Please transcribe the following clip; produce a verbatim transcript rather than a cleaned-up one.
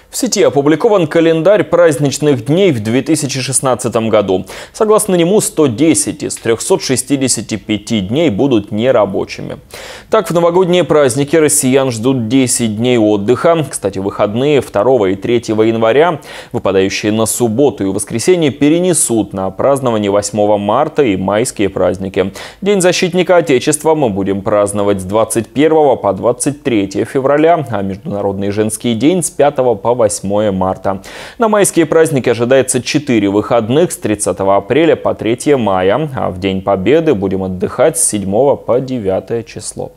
В сети опубликован календарь праздничных дней в две тысячи шестнадцатом году. Согласно нему, сто десять из трёхсот шестидесяти пяти дней будут нерабочими. Так, в новогодние праздники россиян ждут десять дней отдыха. Кстати, выходные второго и третьего января, выпадающие на субботу и воскресенье, перенесут на празднование восьмого марта и майские праздники. День защитника Отечества мы будем праздновать с двадцать первого по двадцать третье февраля, а Международный женский день с пятого по восьмое марта. На майские праздники ожидается четыре выходных с тридцатого апреля по третье мая, а в День Победы будем отдыхать с седьмого по девятое число.